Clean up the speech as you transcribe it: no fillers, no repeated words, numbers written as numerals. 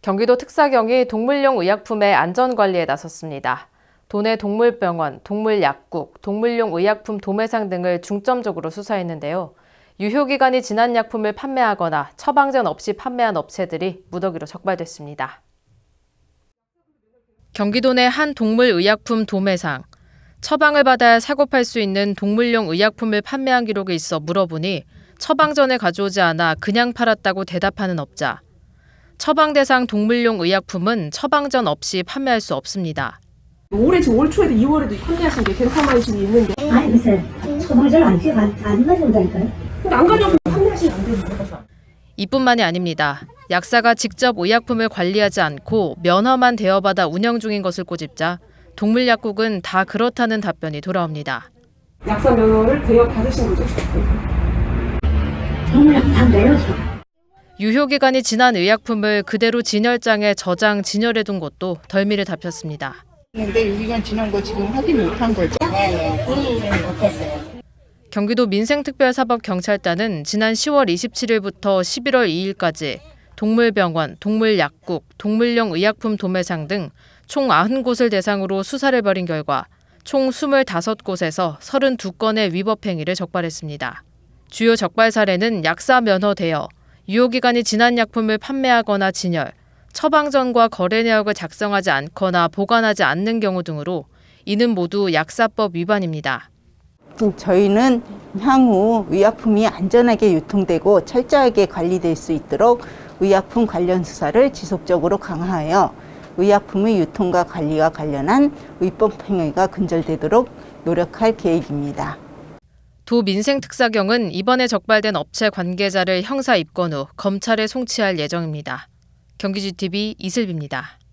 경기도 특사경이 동물용 의약품의 안전관리에 나섰습니다. 도내 동물병원, 동물약국, 동물용 의약품 도매상 등을 중점적으로 수사했는데요. 유효기간이 지난 약품을 판매하거나 처방전 없이 판매한 업체들이 무더기로 적발됐습니다. 경기도 내 한 동물의약품 도매상. 처방을 받아야 사고 팔 수 있는 동물용 의약품을 판매한 기록이 있어 물어보니 처방전을 가져오지 않아 그냥 팔았다고 대답하는 업자. 처방 대상 동물용 의약품은 처방전 없이 판매할 수 없습니다. 올해 지금 올 초에도 2월에도 판매하신 게 덴파마이신이 있는데. 아니 글쎄 처방전 안 가져온다니까요. 근데 안 가져오면 판매하시면 안 되는 거죠. 이뿐만이 아닙니다. 약사가 직접 의약품을 관리하지 않고 면허만 대여받아 운영 중인 것을 꼬집자 동물약국은 다 그렇다는 답변이 돌아옵니다. 약사 면허를 대여 받으신 거죠? 정말 다 내려줘. 유효기간이 지난 의약품을 그대로 진열장에 저장, 진열해둔 것도 덜미를 잡혔습니다. 근데 유효기간 지난 거 지금 확인 못한 거죠? 네, 본인은 못했어요. 경기도 민생특별사법경찰단은 지난 10월 27일부터 11월 2일까지 동물병원, 동물약국, 동물용 의약품 도매상 등 총 90곳을 대상으로 수사를 벌인 결과 총 25곳에서 32건의 위법 행위를 적발했습니다. 주요 적발 사례는 약사 면허 대여, 유효기간이 지난 약품을 판매하거나 진열, 처방전과 거래 내역을 작성하지 않거나 보관하지 않는 경우 등으로 이는 모두 약사법 위반입니다. 저희는 향후 의약품이 안전하게 유통되고 철저하게 관리될 수 있도록 의약품 관련 수사를 지속적으로 강화하여 의약품의 유통과 관리와 관련한 위법 행위가 근절되도록 노력할 계획입니다. 도 민생특사경은 이번에 적발된 업체 관계자를 형사 입건 후 검찰에 송치할 예정입니다. 경기GTV 이슬비입니다.